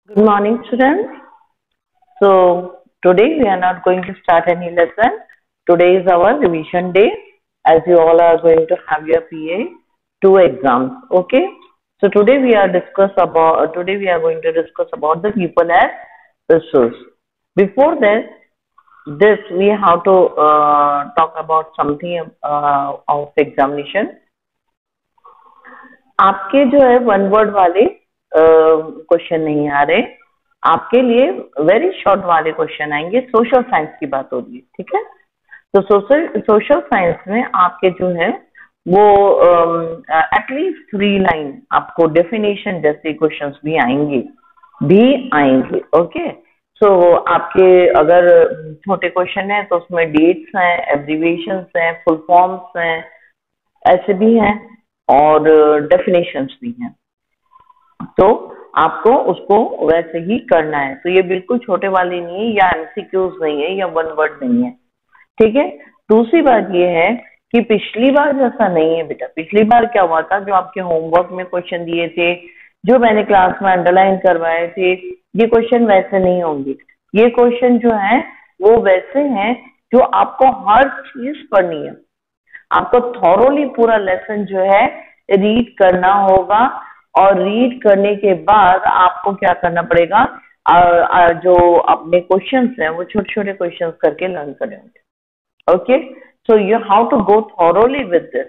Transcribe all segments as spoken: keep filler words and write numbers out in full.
Good morning, students. So, today we are not going to start any lesson. Today is our revision day, as you all are going to have your P A two exams. Okay. So today we are discuss about today we are going to discuss about the people as resource. Before that, this we have to uh, talk about something uh, of examination. आपके जो है one word वाले question नहीं आ रहे, आपके लिए very short वाले question आएंगे। सोशल साइंस की बात हो रही है, ठीक है। तो सोशल सोशल साइंस में आपके जो है वो एटलीस्ट थ्री लाइन आपको डेफिनेशन जैसे क्वेश्चंस भी आएंगे भी आएंगे ओके। सो so, आपके अगर छोटे क्वेश्चन है तो उसमें डेट्स हैं, एब्रीविएशंस हैं, फुल फॉर्म्स हैं, ऐसे भी हैं और डेफिनेशंस भी हैं। तो आपको उसको वैसे ही करना है। तो ये बिल्कुल छोटे वाले नहीं है, या एमसीक्यूज नहीं है, या वन वर्ड नहीं है, ठीक है। दूसरी बात ये है कि पिछली बार जैसा नहीं है बेटा। पिछली बार क्या हुआ था, जो आपके होमवर्क में क्वेश्चन दिए थे, जो मैंने क्लास में अंडरलाइन करवाए थे, ये क्वेश्चन वैसे नहीं होंगे। ये क्वेश्चन जो है वो वैसे हैं जो आपको हर चीज पढ़नी है। आपको थॉरोली पूरा लेसन जो है रीड करना होगा, और रीड करने के बाद आपको क्या करना पड़ेगा, आ, आ, जो अपने क्वेश्चंस हैं वो छोटे छोटे क्वेश्चंस करके लर्न करेंगे। Okay, so you how to go thoroughly with this.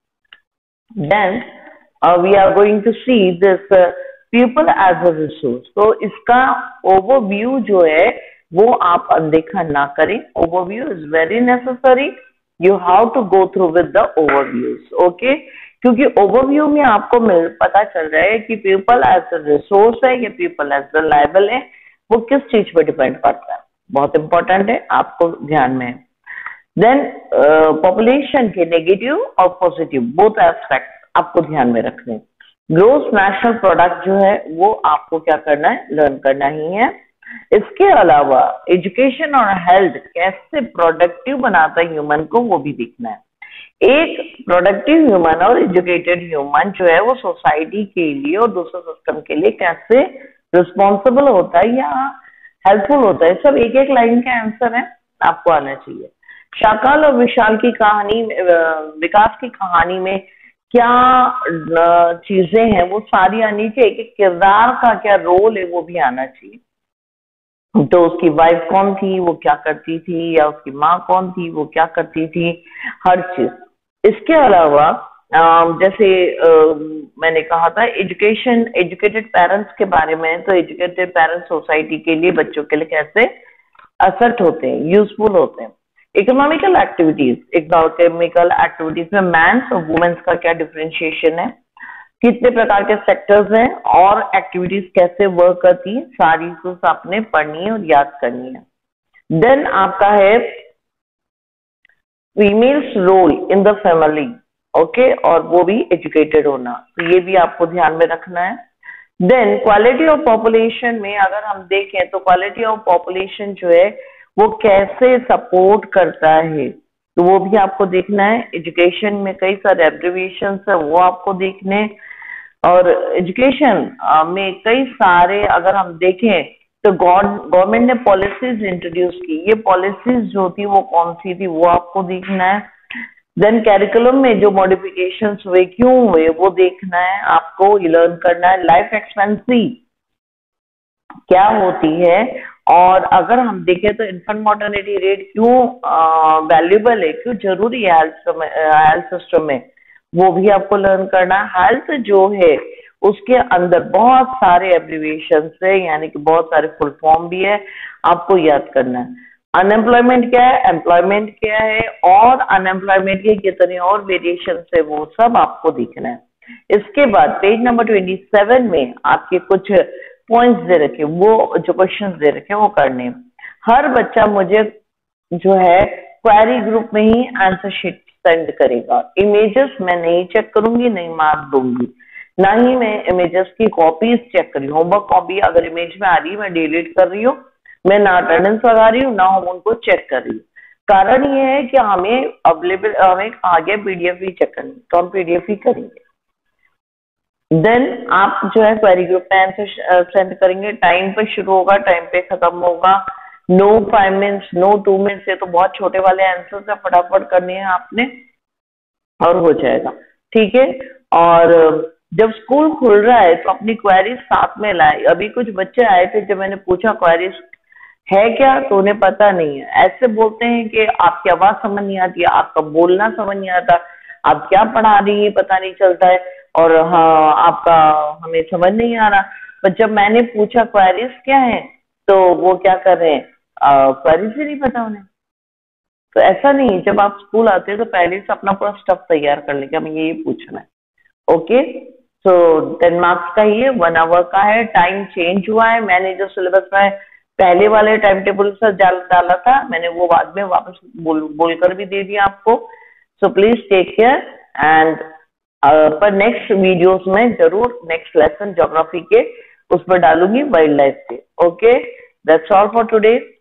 Then we are going to see this people as a resource. तो इसका ओवरव्यू जो है वो आप अनदेखा ना करें। Overview is very necessary. You how to go through with the overviews, okay. क्योंकि ओवरव्यू में आपको मिल पता चल रहा है कि पीपल एज अ रिसोर्स है या पीपल एज अ लायबल है, वो किस चीज पर डिपेंड करता है। बहुत इंपॉर्टेंट है, आपको ध्यान में है। देन पॉपुलेशन के नेगेटिव और पॉजिटिव बोथ एस्पेक्ट आपको ध्यान में रखने। ग्रोस नेशनल प्रोडक्ट जो है वो आपको क्या करना है, लर्न करना ही है। इसके अलावा एजुकेशन और हेल्थ कैसे प्रोडक्टिव बनाता है ह्यूमन को, वो भी देखना है। एक प्रोडक्टिव ह्यूमन और एजुकेटेड ह्यूमन जो है वो सोसाइटी के लिए और दूसरे सिस्टम के लिए कैसे रिस्पॉन्सिबल होता है या हेल्पफुल होता है, सब एक एक लाइन का आंसर है, आपको आना चाहिए। शाकाल और विशाल की कहानी, विकास की कहानी में क्या चीजें हैं वो सारी आनी चाहिए। एक किरदार का क्या रोल है वो भी आना चाहिए। तो उसकी वाइफ कौन थी, वो क्या करती थी, या उसकी माँ कौन थी, वो क्या करती थी, हर चीज। इसके अलावा जैसे मैंने कहा था एजुकेशन, एजुकेटेड पेरेंट्स के बारे में, तो एजुकेटेड पेरेंट्स सोसाइटी के लिए, बच्चों के लिए कैसे असर्ट होते हैं, यूजफुल होते हैं। इकोनॉमिकल एक्टिविटीज, इकोनॉमिकल एक्टिविटीज में मैंस और वुमेन्स का क्या डिफरेंशिएशन है, कितने प्रकार के सेक्टर्स हैं और एक्टिविटीज कैसे वर्क करती है, सारी चीज आपने पढ़नी है और याद करनी है। देन आपका है females role in the family, okay, और वो भी एजुकेटेड होना, तो ये भी आपको ध्यान में रखना है। देन क्वालिटी ऑफ पॉपुलेशन में अगर हम देखें तो क्वालिटी ऑफ पॉपुलेशन जो है वो कैसे सपोर्ट करता है, तो वो भी आपको देखना है। एजुकेशन में कई सारे एब्रिविएशन है, वो आपको देखने। और एजुकेशन में कई सारे अगर हम देखें तो गवर्नमेंट ने पॉलिसीज इंट्रोड्यूस की, ये पॉलिसीज जो थी वो कौन सी थी, वो आपको देखना है। देन कैरिकुलम में जो मॉडिफिकेशंस हुए, क्यों हुए, वो देखना है आपको, लर्न करना है। लाइफ एक्सपेंसी क्या होती है, और अगर हम देखें तो इन्फेंट मोर्टेलिटी रेट क्यों वैल्यूबल है, क्यों जरूरी है हेल्थ सिस्टम में, वो भी आपको लर्न करना है। हेल्थ जो है उसके अंदर बहुत सारे एब्रिविएशन है, यानी कि बहुत सारे फुल फॉर्म भी है, आपको याद करना है। अनएम्प्लॉयमेंट क्या है, एम्प्लॉयमेंट क्या है, और अनएम्प्लॉयमेंट के कितने और वेरिएशन है, वो सब आपको देखना है। इसके बाद पेज नंबर ट्वेंटी सेवन में आपके कुछ पॉइंट्स दे रखे, वो जो क्वेश्चन दे रखे वो करने। हर बच्चा मुझे जो है क्वेरी ग्रुप में ही आंसर शीट सेंड करेगा। इमेजेस मैं नहीं चेक करूंगी, नहीं मार्क दूंगी, ना ही मैं इमेजेस की कॉपीज चेक करी। होमवर्क कॉपी अगर इमेज में आ रही है मैं डिलीट कर रही हूँ, मैं ना अटेंडेंस लगा रही हूँ, ना हम उनको चेक कर रही हूँ। कारण ये है कि हमें अवेलेबल, हमें आगे पीडीएफ ही चेक करनी, तो हम पीडीएफ ही करेंगे। देन आप जो है क्वेरी ग्रुप पे आंसर सेंड करेंगे। टाइम पे शुरू होगा, टाइम पे खत्म होगा। No five minutes, no two minutes, ये तो बहुत छोटे वाले आंसर है, फटाफट करनी है आपने और हो जाएगा, ठीक है। और जब स्कूल खुल रहा है तो अपनी क्वेरीज साथ में लाए। अभी कुछ बच्चे आए थे, जब मैंने पूछा क्वेरीज है क्या, तो उन्हें पता नहीं है। ऐसे बोलते हैं कि आपकी आवाज समझ नहीं आती, आपका बोलना समझ नहीं आता, आप क्या पढ़ा रही है पता नहीं चलता है, और हाँ आपका हमें समझ नहीं आ रहा। पर जब मैंने पूछा क्वेरीज क्या है, तो वो क्या कर रहे हैं, क्वेरीज ही नहीं पता उन्हें। तो ऐसा नहीं, जब आप स्कूल आते हैं तो पहले से अपना पूरा स्टफ तैयार कर लेंगे, हमें ये पूछना है। ओके, सो टेन मार्क्स का ही है, वन आवर का है। टाइम चेंज हुआ है, मैंने जो सिलेबस में पहले वाले टाइम टेबल से डाल डाला था, मैंने वो बाद में वापस बोल बोलकर भी दे दिया आपको। So please take care and पर नेक्स्ट वीडियोस में जरूर नेक्स्ट लेसन ज्योग्राफी के उस पर डालूंगी वाइल्ड लाइफ के। Okay, that's all for today.